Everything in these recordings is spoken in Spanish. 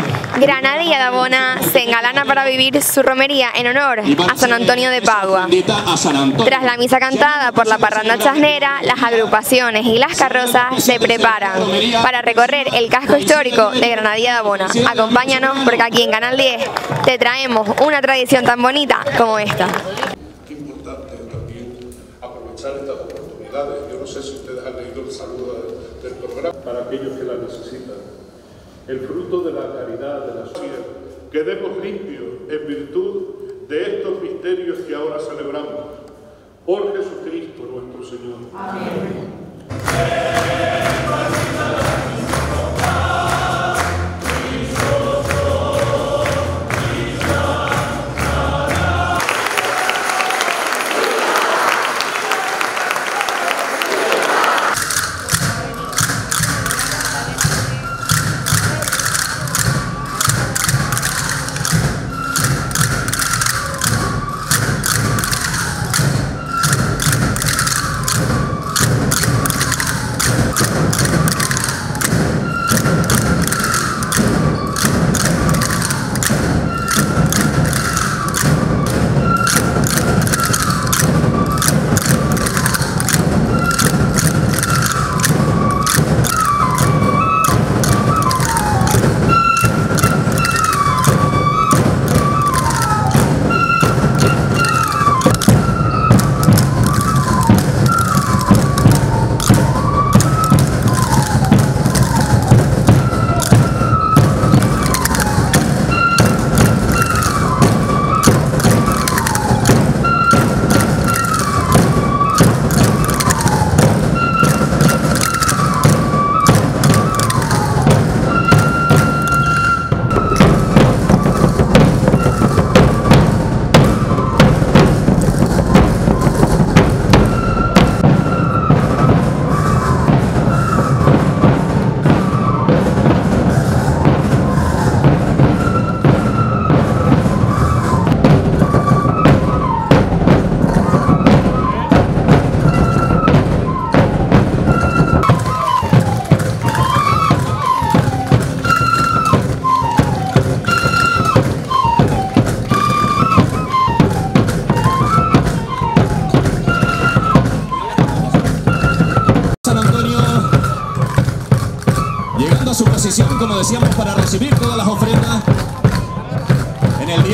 Granadilla de Bona se engalana para vivir su romería en honor a San Antonio de Padua. Tras la misa cantada por la parranda chasnera, las agrupaciones y las carrozas se preparan para recorrer el casco histórico de Granadilla de Bona. Acompáñanos porque aquí en Canal 10 te traemos una tradición tan bonita como esta. Qué importante también aprovechar estas oportunidades. Yo no sé si ustedes han leído el saludo del programa para aquellos que la necesitan. El fruto de la caridad, de la sociedad. Quedemos limpios en virtud de estos misterios que ahora celebramos. Por Jesucristo nuestro Señor. Amén. Llegando a su posición, como decíamos, para recibir todas las ofrendas en el día.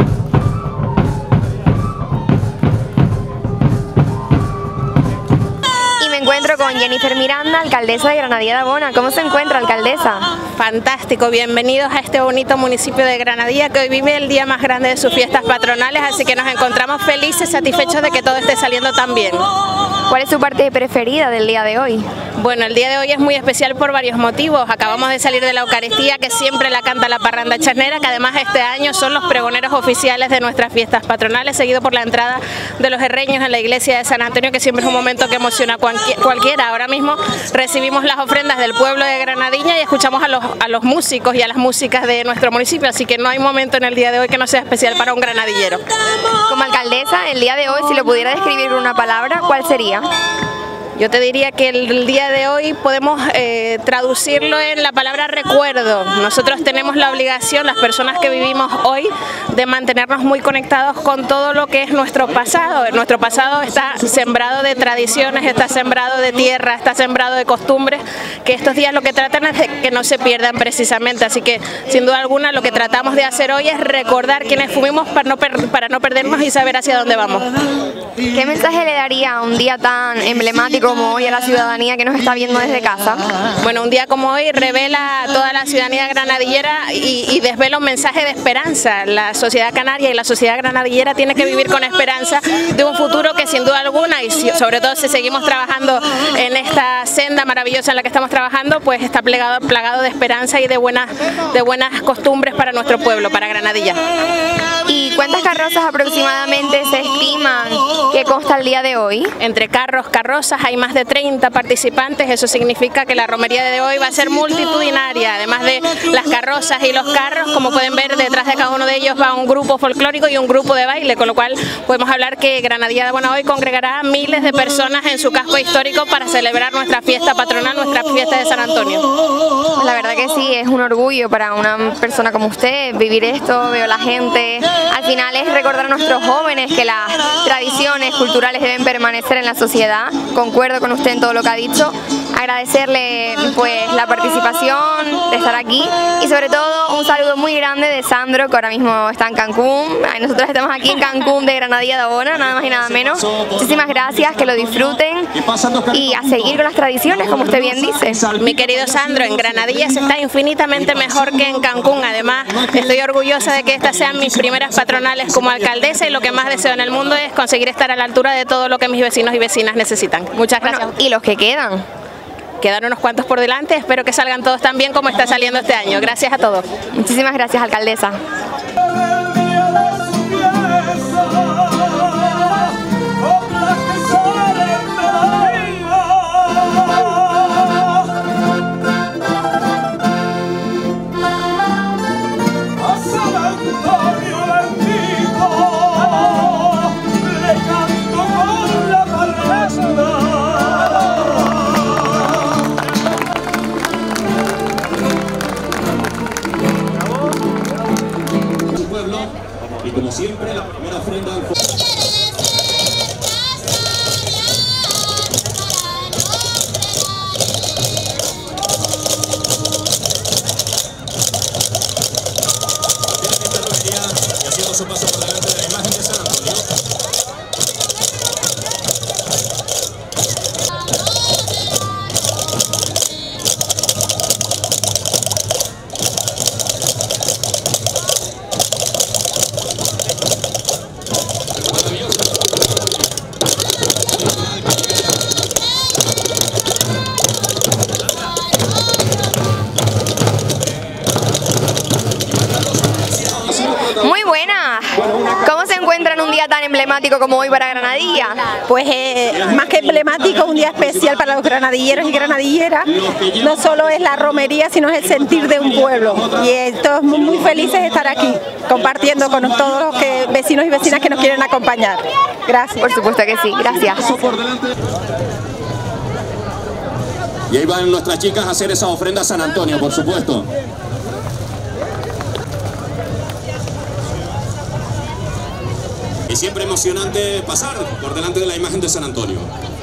Y me encuentro con Jennifer Miranda, alcaldesa de Granadilla de Bona. ¿Cómo se encuentra, alcaldesa? Fantástico, bienvenidos a este bonito municipio de Granadilla que hoy vive el día más grande de sus fiestas patronales, así que nos encontramos felices, satisfechos de que todo esté saliendo tan bien. ¿Cuál es su parte preferida del día de hoy? Bueno, el día de hoy es muy especial por varios motivos. Acabamos de salir de la Eucaristía, que siempre la canta la parranda chasnera, que además este año son los pregoneros oficiales de nuestras fiestas patronales, seguido por la entrada de los herreños en la iglesia de San Antonio, que siempre es un momento que emociona a cualquiera. Ahora mismo recibimos las ofrendas del pueblo de Granadilla y escuchamos a los músicos y a las músicas de nuestro municipio, así que no hay momento en el día de hoy que no sea especial para un granadillero. Como alcaldesa, el día de hoy, si lo pudiera describir con una palabra, ¿cuál sería? Yo te diría que el día de hoy podemos traducirlo en la palabra recuerdo. Nosotros tenemos la obligación, las personas que vivimos hoy, de mantenernos muy conectados con todo lo que es nuestro pasado. Nuestro pasado está sembrado de tradiciones, está sembrado de tierra, está sembrado de costumbres, que estos días lo que tratan es de que no se pierdan precisamente. Así que, sin duda alguna, lo que tratamos de hacer hoy es recordar quiénes fuimos para no perdernos y saber hacia dónde vamos. ¿Qué mensaje le daría a un día tan emblemático como hoy a la ciudadanía que nos está viendo desde casa? Bueno, un día como hoy revela a toda la ciudadanía granadillera y desvela un mensaje de esperanza. La sociedad canaria y la sociedad granadillera tiene que vivir con esperanza de un futuro que sin duda alguna, y sobre todo si seguimos trabajando en esta senda maravillosa en la que estamos trabajando, pues está plagado de esperanza y de buenas costumbres para nuestro pueblo, para Granadilla. ¿Y cuántas carrozas aproximadamente se estiman que consta el día de hoy? Entre carros, carrozas, hay hay más de 30 participantes, eso significa que la romería de hoy va a ser multitudinaria, además de las carrozas y los carros, como pueden ver detrás de cada uno de ellos va un grupo folclórico y un grupo de baile, con lo cual podemos hablar que Granadilla de Abona hoy congregará a miles de personas en su casco histórico para celebrar nuestra fiesta patronal, nuestra fiesta de San Antonio. La verdad que sí, es un orgullo para una persona como usted vivir esto, veo la gente, al final es recordar a nuestros jóvenes que las tradiciones culturales deben permanecer en la sociedad, concuerdo con usted en todo lo que ha dicho, agradecerle pues la participación, de estar aquí y sobre todo un saludo muy grande de Sandro, que ahora mismo está en Cancún, nosotros estamos aquí en Cancún de Granadilla de Abona, nada más y nada menos. Muchísimas gracias, que lo disfruten y a seguir con las tradiciones, como usted bien dice. Mi querido Sandro, en Granadilla se está infinitamente mejor que en Cancún, además estoy orgullosa de que estas sean mis primeras patronales como alcaldesa y lo que más deseo en el mundo es conseguir estar a la altura de todo lo que mis vecinos y vecinas necesitan. Muchas gracias. Bueno, y los que quedan. Quedan unos cuantos por delante, espero que salgan todos tan bien como está saliendo este año. Gracias a todos. Muchísimas gracias, alcaldesa. Y como siempre, la primera ofrenda al y haciendo su paso por delante de la imagen de San Antonio. Muy buena. ¿Cómo se encuentra en un día tan emblemático como hoy para Granadilla? Pues más que emblemático, un día especial para los granadilleros y granadilleras. No solo es la romería, sino es el sentir de un pueblo. Y estamos muy felices de estar aquí, compartiendo con todos los vecinos y vecinas que nos quieren acompañar. Gracias. Por supuesto que sí, gracias. Y ahí van nuestras chicas a hacer esa ofrenda a San Antonio, por supuesto. Y siempre emocionante pasar por delante de la imagen de San Antonio.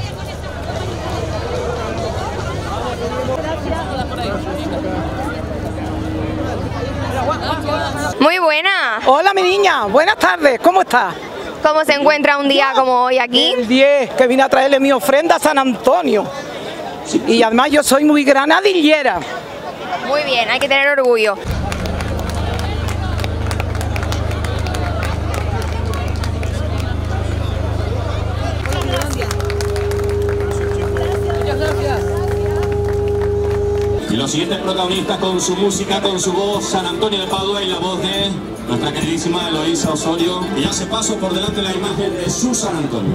Muy buena. Hola mi niña, buenas tardes, ¿cómo estás? ¿Cómo se encuentra un día como hoy aquí? El 10, que vine a traerle mi ofrenda a San Antonio. Y además yo soy muy granadillera. Muy bien, hay que tener orgullo. Y los siguientes protagonistas con su música, con su voz, San Antonio de Padua y la voz de nuestra queridísima Eloísa Osorio, que ya se pasó por delante de la imagen de su San Antonio.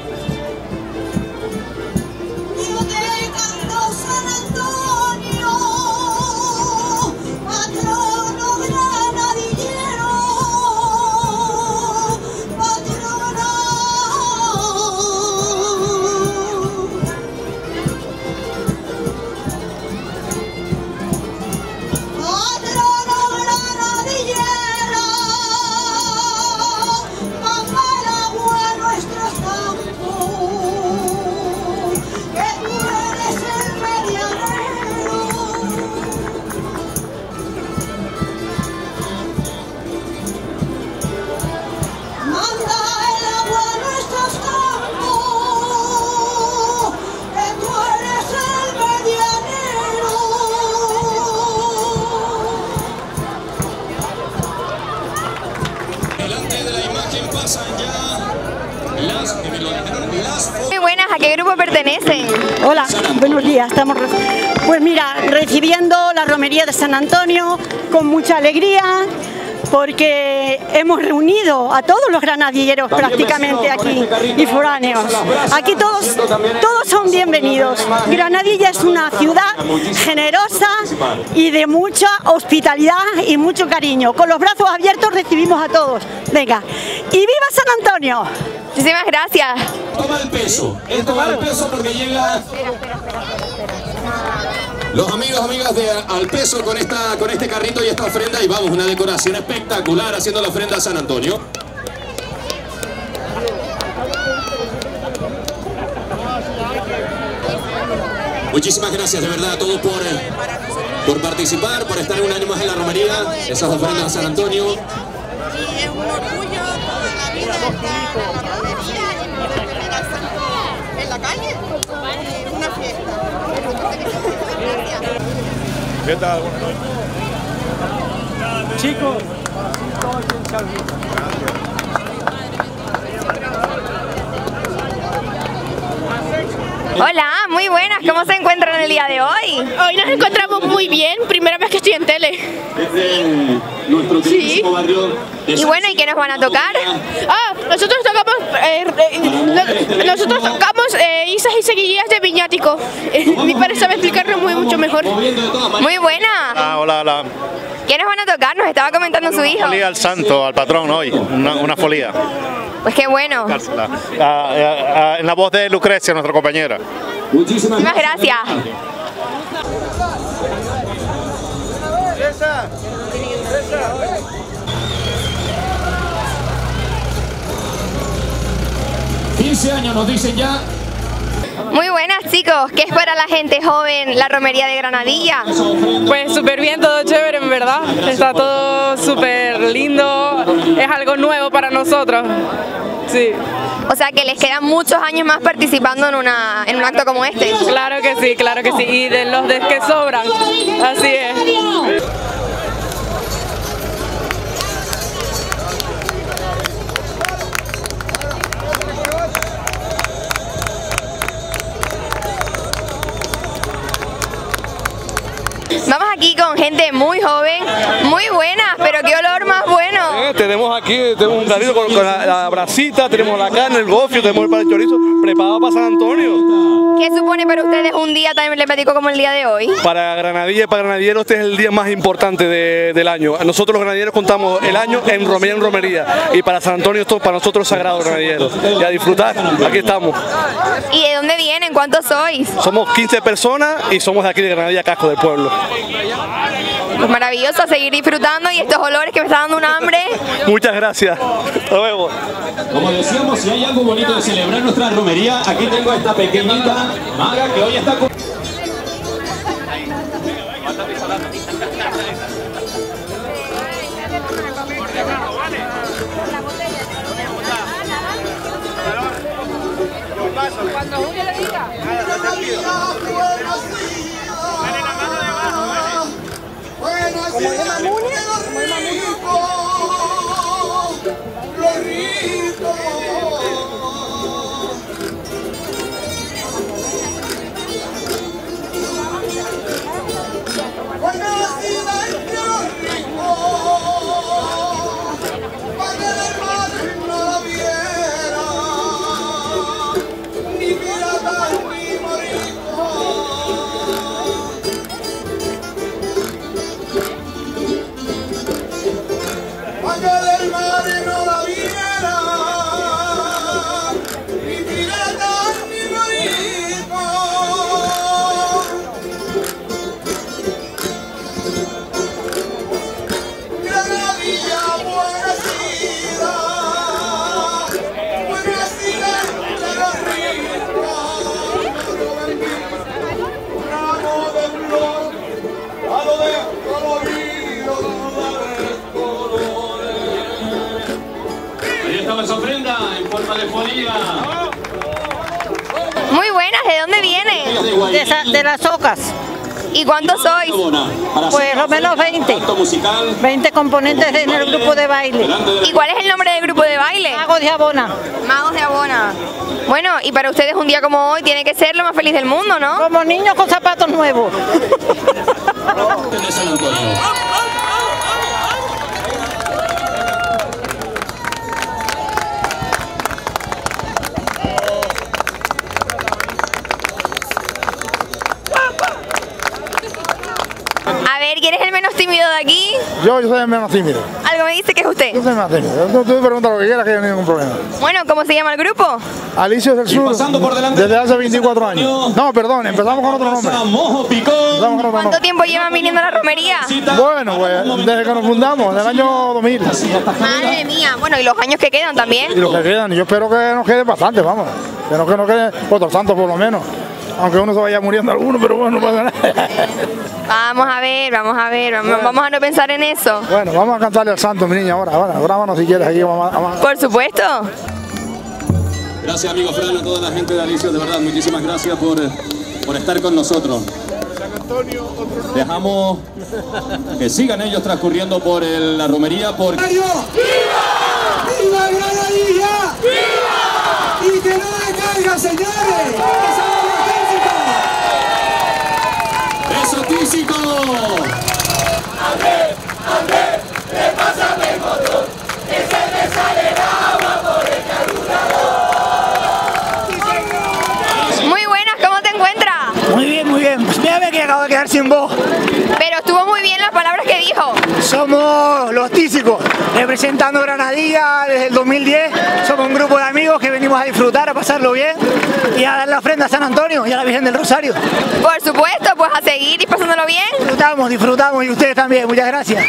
Muy buenas, ¿a qué grupo pertenecen? Hola, buenos días. Pues mira, recibiendo la romería de San Antonio con mucha alegría, porque hemos reunido a todos los granadilleros prácticamente aquí y foráneos. Aquí todos son bienvenidos. Granadilla es una ciudad generosa y de mucha hospitalidad y mucho cariño. Con los brazos abiertos recibimos a todos. Venga, y ¡viva San Antonio! Muchísimas gracias. Toma el peso, esto va al peso porque llega los amigos, amigas de Al Peso con este carrito y esta ofrenda, y vamos, una decoración espectacular haciendo la ofrenda a San Antonio. Muchísimas gracias de verdad a todos por participar, por estar un año más en la romería, esas ofrendas a San Antonio. Y es un orgullo toda la vida estar en la romería y en el santo en la calle, una fiesta. ¿Qué tal? Chicos. Hola, muy buenas. ¿Cómo se encuentran el día de hoy? Hoy nos encontramos muy bien, primera vez que estoy en tele. Desde nuestro queridísimo barrio de Y bueno, ¿y qué nos van a tocar? Nosotros tocamos Isas y Seguillas de Viñático. Mi padre sabe explicarlo mucho mejor. Muy buena. Hola. ¿Qué nos van a tocar? Nos estaba comentando su hijo. Folía al santo, al patrón hoy, una folía. Pues qué bueno. En la voz de Lucrecia, nuestra compañera. Muchísimas gracias. ...15 años nos dicen ya. Muy buenas, chicos. ¿Qué es para la gente joven la romería de Granadilla? Pues súper bien, todo chévere, en verdad. Está todo súper lindo. Es algo nuevo para nosotros. Sí. O sea que les quedan muchos años más participando en un acto como este. Claro que sí, claro que sí. Y de los que sobran. Así es. Vamos aquí con gente muy joven, muy buena, pero qué olor más bueno. Tenemos un garito con la brasita, tenemos la carne, el gofio, tenemos el pan de chorizo preparado para San Antonio. ¿Qué supone para ustedes un día tan emblemático como el día de hoy? Para Granadilla y para Granadilleros este es el día más importante del año. Nosotros los granadilleros contamos el año en romería, y para San Antonio esto para nosotros es sagrado, granadilleros. Y a disfrutar, aquí estamos. ¿Y de dónde vienen? ¿Cuántos sois? Somos 15 personas y somos de aquí de Granadilla, Casco del Pueblo. Pues maravilloso, a seguir disfrutando y estos olores que me está dando un hambre. Muchas gracias. Hasta luego. Como decíamos, si hay algo bonito de celebrar nuestra romería, aquí tengo a esta pequeñita maga que hoy está con... Cuando Julio le diga. Como es Mamunia, los ricos. Buena ciudad entre los ricos, para que el mar no la viera, ni piratas ni moriscos. Para que el mar no la viera, ni piratas ni moriscos. Granadilla, buena ciudad de los ricos. Ramo de flor, a lo de colorido, Ahí estaba esa ofrenda en forma de folía. Muy buenas, ¿de dónde vienen? De las Ocas. ¿Y cuántos sois? Pues lo menos 20. 20 componentes en el grupo de baile. ¿Y cuál es el nombre del grupo de baile? Magos de Abona. Magos de Abona. Bueno, y para ustedes un día como hoy tiene que ser lo más feliz del mundo, ¿no? Como niños con zapatos nuevos. De San Antonio. Yo soy menos tímido. Algo me dice que es usted. Yo soy más tímido. Tú preguntas lo que quieras, que yo no hay ningún problema. Bueno, ¿cómo se llama el grupo? Alicios del Sur, desde hace 24 años. No, perdón, empezamos con otro nombre. ¿Cuánto tiempo llevan viniendo a la romería? Bueno, pues desde que nos fundamos, del año 2000. Madre mía, bueno, y los años que quedan también. Y los que quedan, yo espero que nos quede bastante, vamos. Que nos quede otros tantos por lo menos. Aunque uno se vaya muriendo alguno, pero bueno, no pasa nada. Vamos a ver, vamos a no pensar en eso. Bueno, vamos a cantarle al santo, mi niña, ahora, grábanos si quieres aquí. Vamos. Por supuesto. Gracias, amigo Fran, a toda la gente de Alicios, de verdad, muchísimas gracias por estar con nosotros. Dejamos que sigan ellos transcurriendo por la romería. ¡Viva! ¡Viva Granadilla! ¡Viva! ¡Y que no decaiga, señores! ¡Eso, Tísico! ¡Andrés! ¡Le pasa el motor! ¡Que se le sale el agua por el carburador! Muy buenas, ¿cómo te encuentras? Muy bien. Pues mírame que acabo de quedar sin voz. Pero estuvo muy bien las palabras que dijo. Somos los Tísicos, representando Granadilla desde el 2010. Somos un grupo de amigos que venimos a disfrutar, a pasarlo bien y a dar la ofrenda a San Antonio y a la Virgen del Rosario. Por supuesto, pues a seguir y pasándolo bien. Disfrutamos y ustedes también. Muchas gracias.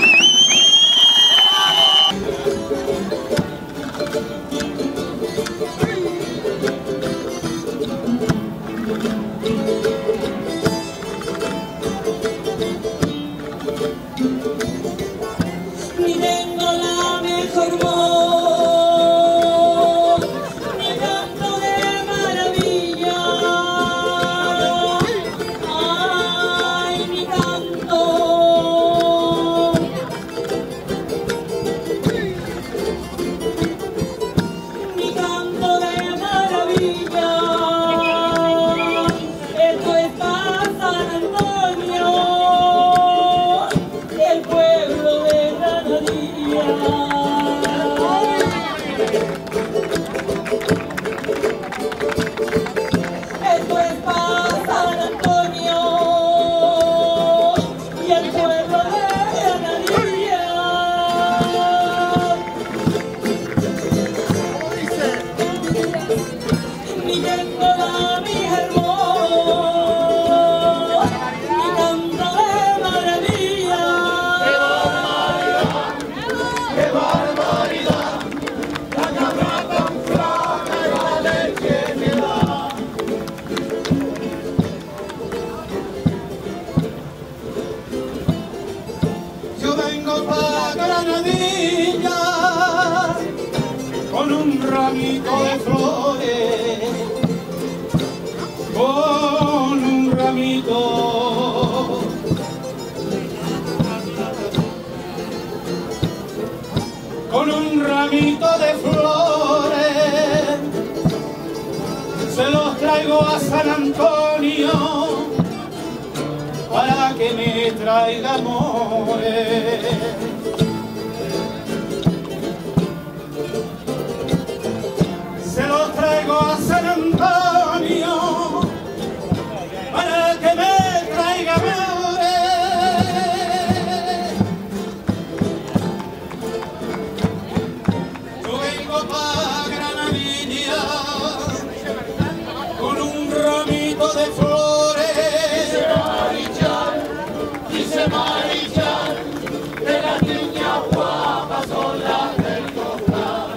Con un ramito de flores, con un ramito, con un ramito de flores, se los traigo a San Antonio para que me traiga amores. Se los traigo a San Antonio para que me traiga amores. Yo vengo pa' Granadilla con un ramito de flores. Dice Marichal, que las niñas guapas son las del costal.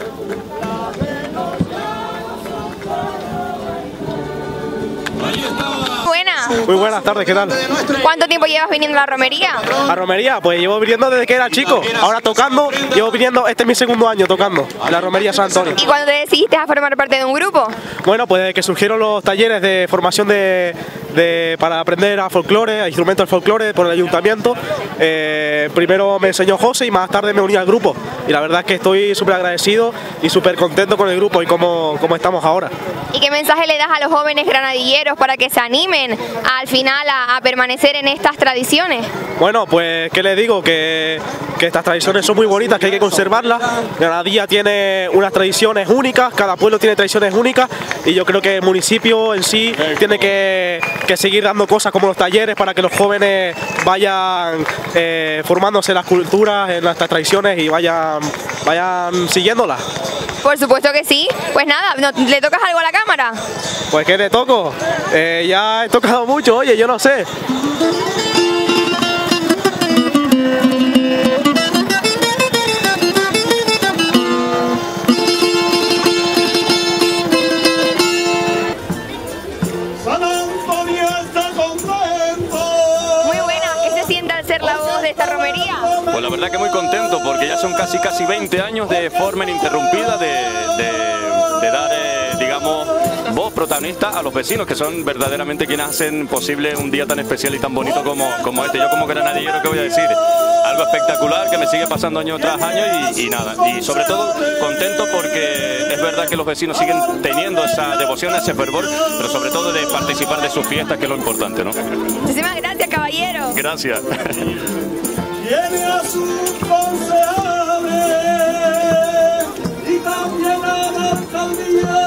Muy buenas tardes, ¿qué tal? ¿Cuánto tiempo llevas viniendo a la romería? ¿A romería? Pues llevo viniendo desde que era chico. Ahora tocando, llevo viniendo, este es mi segundo año tocando en la romería San Antonio. ¿Y cuándo te decidiste a formar parte de un grupo? Bueno, pues desde que surgieron los talleres de formación para aprender a folclore, a instrumentos del folclore por el ayuntamiento, primero me enseñó José y más tarde me uní al grupo. Y la verdad es que estoy súper agradecido y súper contento con el grupo y cómo estamos ahora. ¿Y qué mensaje le das a los jóvenes granadilleros para que se animen a al final a permanecer en estas tradiciones? Bueno, pues qué les digo, que estas tradiciones son muy bonitas, que hay que conservarlas. Granadilla tiene unas tradiciones únicas, cada pueblo tiene tradiciones únicas y yo creo que el municipio en sí tiene que seguir dando cosas como los talleres para que los jóvenes vayan formándose en las culturas, en estas tradiciones y vayan siguiéndolas. Por supuesto que sí. Pues nada, ¿le tocas algo a la cámara? Pues ¿qué le toco? Ya he tocado mucho, oye, yo no sé. Muy buena, ¿qué se siente al ser la voz de esta romería? Pues la verdad que muy contento porque ya son casi 20 años de forma ininterrumpida de dar, digamos, voz protagonista a los vecinos, que son verdaderamente quienes hacen posible un día tan especial y tan bonito como este. Yo como granadillero, ¿qué voy a decir? Algo espectacular que me sigue pasando año tras año y nada. Y sobre todo contento porque es verdad que los vecinos siguen teniendo esa devoción, ese fervor, pero sobre todo de participar de sus fiestas, que es lo importante, ¿no? Muchísimas gracias, caballero. Gracias. Tiene a sus concejales y también a la alcaldía.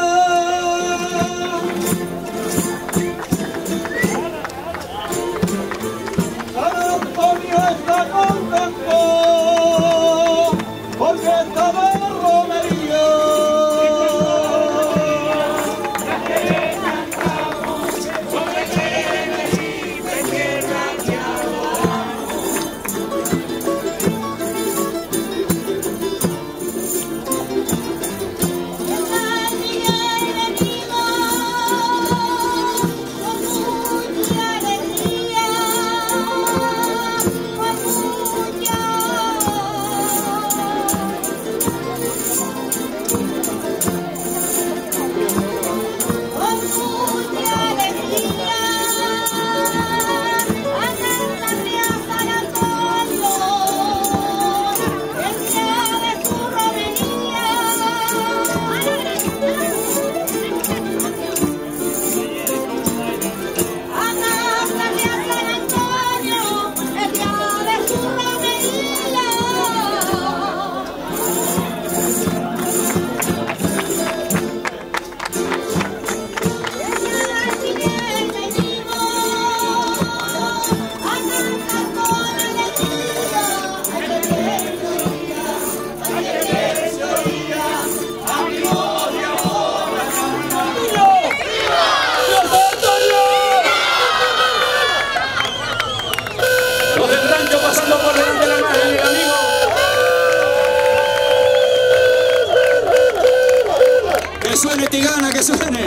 San Antonio está contento porque está de romería. Que suene Tigana, que suene.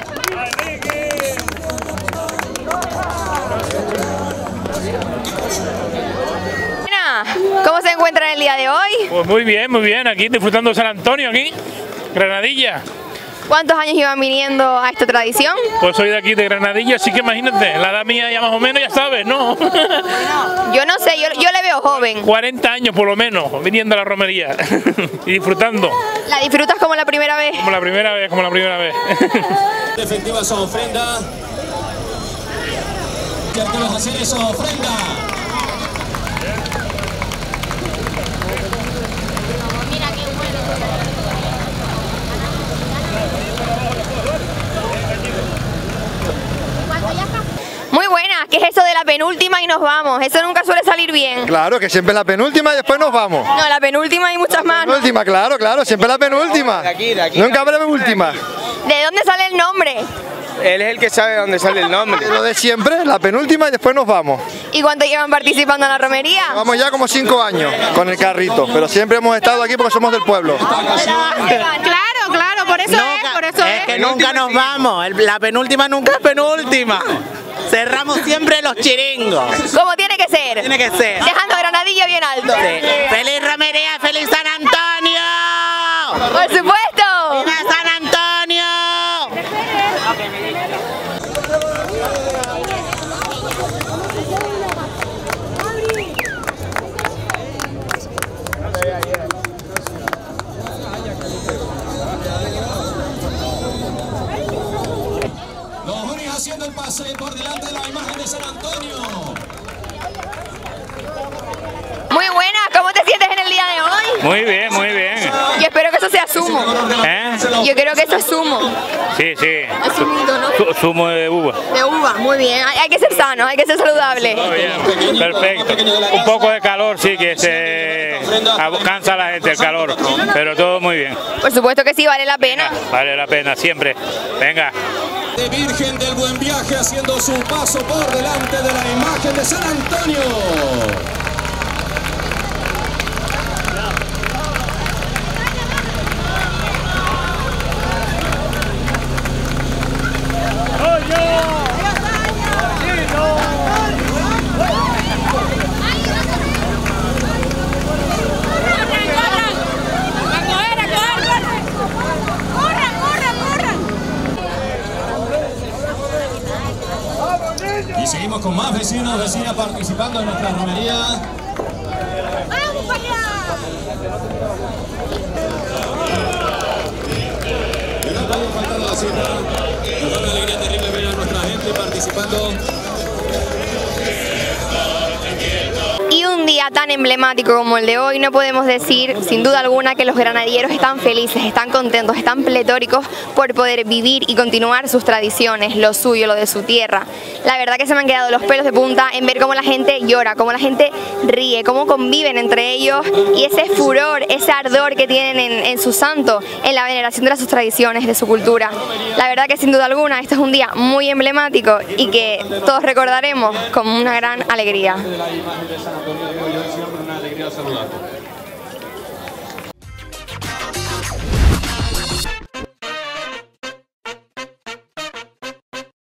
¿Cómo se encuentran el día de hoy? Pues muy bien, aquí disfrutando de San Antonio, aquí, Granadilla. ¿Cuántos años iban viniendo a esta tradición? Pues soy de aquí, de Granadilla, así que imagínate, la edad mía ya más o menos, ya sabes, ¿no? Yo no sé, yo le veo joven. 40 años por lo menos, viniendo a la romería y disfrutando. ¿La disfrutas como la primera vez? Como la primera vez. Efectiva esa ofrenda. ¿Qué vas a hacer esa ofrenda? Muy buena, ¿qué es eso de la penúltima y nos vamos? Eso nunca suele salir bien. Claro, que siempre la penúltima y después nos vamos. No, la penúltima y muchas más. La penúltima, claro, siempre la penúltima. De aquí. Nunca habrá penúltima. ¿De dónde sale el nombre? Él es el que sabe de dónde sale el nombre. Lo de siempre, la penúltima y después nos vamos. ¿Y cuánto llevan participando en la romería? Vamos ya como 5 años con el carrito, pero siempre hemos estado aquí porque somos del pueblo. Claro, por eso es. Que nunca nos vamos, la penúltima nunca es penúltima. Cerramos siempre los chiringos. Como tiene que ser. Tiene que ser. Dejando Granadilla bien alto. Sí. ¡Feliz romería, feliz San Antonio! ¡Por supuesto! ¡Viva San Antonio! Los jóvenes haciendo el pase por delante de la imagen de Muy bien, muy bien. Yo espero que eso sea zumo. Yo creo que eso es zumo. Sí, sí. Es zumito, ¿no? Zumo de uva. De uva, muy bien. Hay que ser sano, hay que ser saludable. Muy bien, perfecto. Un poco de calor sí que se cansa a la gente el calor, pero todo muy bien. Por supuesto que sí, vale la pena. Vale la pena, siempre. Venga. De Virgen del Buen Viaje haciendo su paso por delante de la imagen de San Antonio. Y seguimos con más vecinos, vecinas participando en nuestra romería. ¡Vamos para allá! Y no puede faltar la cita. Nos da una alegría terrible ver a nuestra gente participando. Y un día tan emblemático como el de hoy, no podemos decir sin duda alguna que los granadilleros están felices, están contentos, están pletóricos por poder vivir y continuar sus tradiciones, lo suyo, lo de su tierra. La verdad que se me han quedado los pelos de punta en ver cómo la gente llora, cómo la gente ríe, cómo conviven entre ellos y ese furor, ese ardor que tienen en su santo, en la veneración de sus tradiciones, de su cultura. La verdad que sin duda alguna este es un día muy emblemático y que todos recordaremos con una gran alegría. Una alegría saludarte.